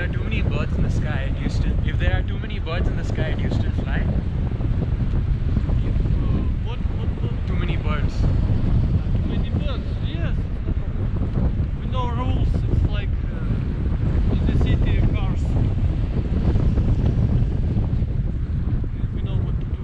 are too many birds in the sky, do you still? If there are too many birds in the sky, do you still fly? What? Too many birds. Too many birds? Yes. We know rules. It's like in the city cars. We know what to do.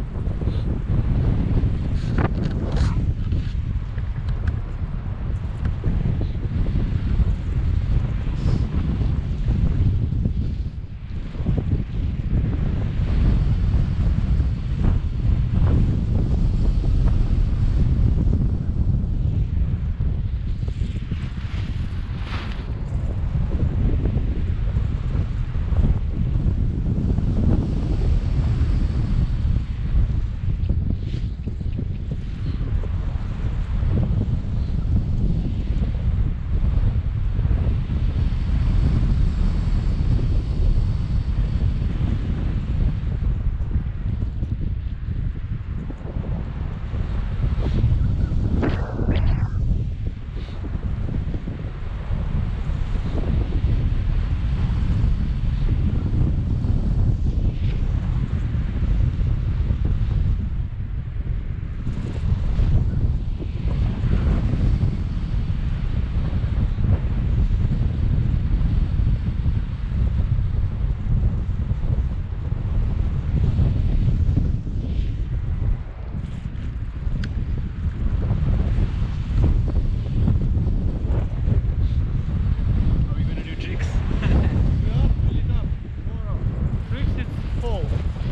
Are we gonna do tricks? Yeah, fill it up. More up. Tricks it's full.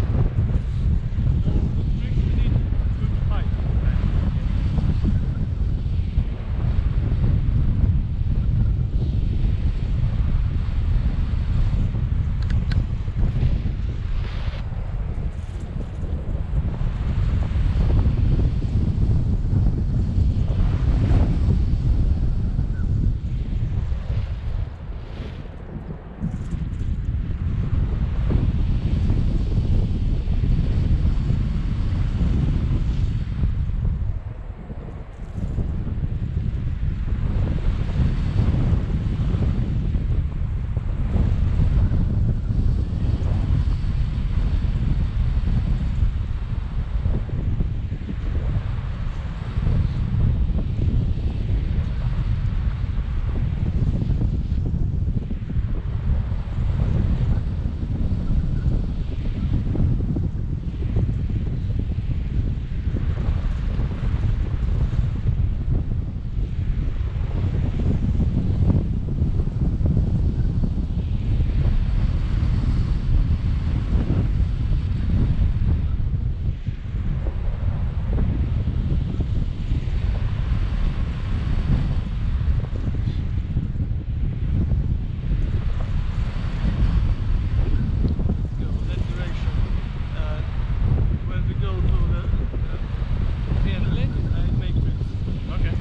For the tricks we need good height. Go that direction. When we go to the inlet, I make tricks. Okay.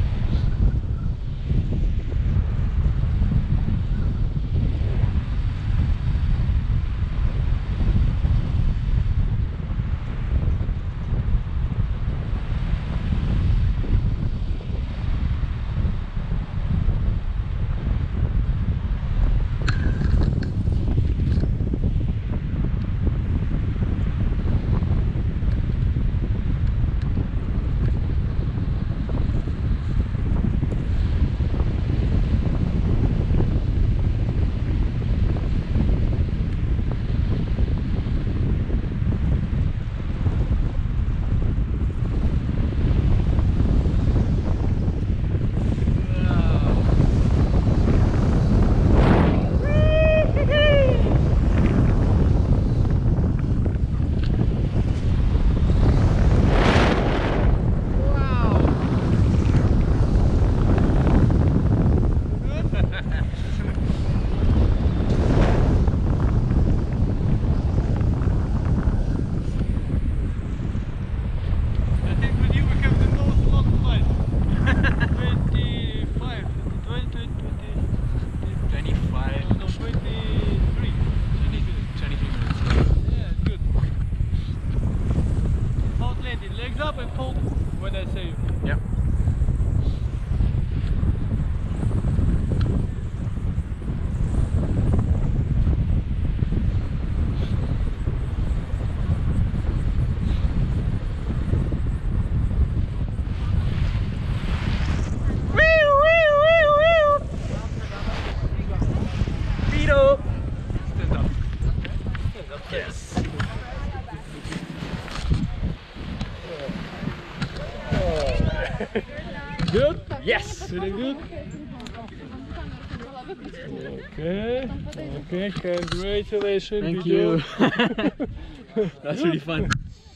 I think with you we have the most long flight. 25, 20, 25. no, 23. 23 minutes. Yeah, it's good. Hold landing, legs up and hold when I say you. Yep. up. Stand up. Stand up. Yes. Good? Yes. Feeling good? Okay. Okay, congratulations. Thank good you. job. That's really fun.